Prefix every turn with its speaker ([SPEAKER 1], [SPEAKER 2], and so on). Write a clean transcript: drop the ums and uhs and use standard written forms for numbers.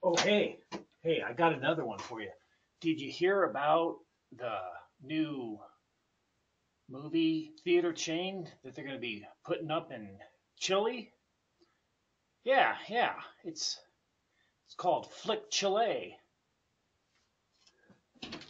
[SPEAKER 1] Oh, hey, I got another one for you. Did you hear about the new movie theater chain that they're going to be putting up in Chile? Yeah, it's called Flick Chile.